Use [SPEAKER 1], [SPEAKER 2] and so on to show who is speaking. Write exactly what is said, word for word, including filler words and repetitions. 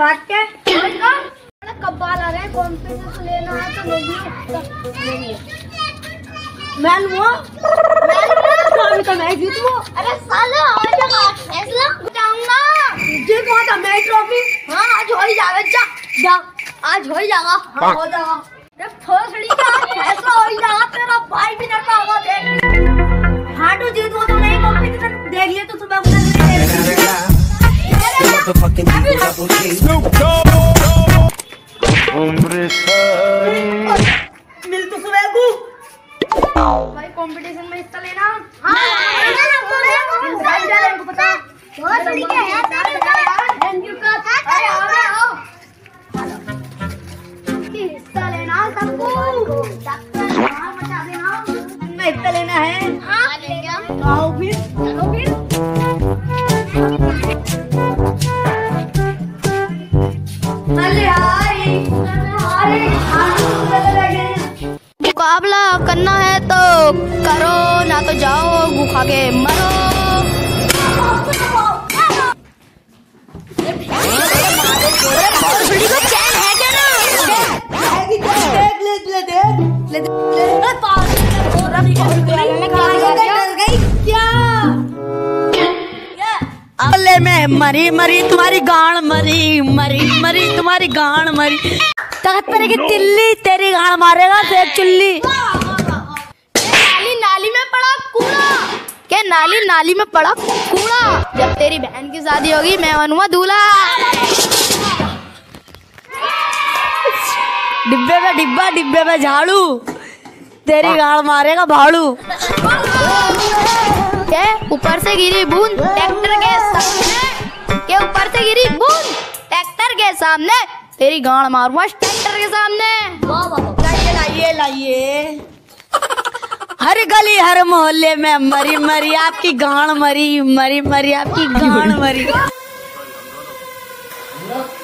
[SPEAKER 1] भाग के। कब बाल आ रहे हैं, कॉम्पिटिशन लेना है तो लोग मैं लूँ मैं तो मैं जीतूँ। अरे साला आज फैसला जाऊंगा, जीतूँ तो मैं ट्रॉफी। हाँ आज हो ही जाएगा, जा जा आज हो ही जाएगा। हाँ हो जाएगा, फसड़ी का फैसला हो ही जाएगा। तेरा भाई भी डरता होगा देख। हाँ तो जीतूँ तो नहीं, कॉम्पिटिशन देख लिया तो सुबह मिल तो सुबह को भाई कंपटीशन में हिस्सा लेना। हाँ पता बहुत तरीके हैं थैंक यू का। अरे आओ रे आओ, हिस्सा लेना सबको, हाँ बता देना मैं हिस्सा लेना है। हाँ लेंगे हम। आओ फिर चलो फिर। अरे हाय मुकाबला करना है तो करो, ना तो जाओ गुखा के मरो। चैन है क्या ना? अल्ले में मरी मरी तुम्हारी गान मरी मरी मरी तुम्हारी गान मरी। तख्त पर की तिल्ली तेरी गान मारेगा तो चुल्ली। नाली नाली में पड़ा कूड़ा, क्या नाली नाली में पड़ा कूड़ा। जब तेरी बहन की शादी होगी मैं बनूंगा दूल्हा। डिब्बे में डिब्बा डिब्बे में झाड़ू, तेरी गान मारेगा भाड़ू। क्या ऊपर से गिरी बूंद ट्रैक्टर के सामने, क्या ऊपर से गिरी बूंद ट्रैक्टर के सामने, तेरी गाड़ मारूंगा ट्रैक्टर के सामने। लाइए लाइए लाइए, हर गली हर मोहल्ले में मरी मरी आपकी गाड़ मरी मरी मरी आपकी गाड़ मरी।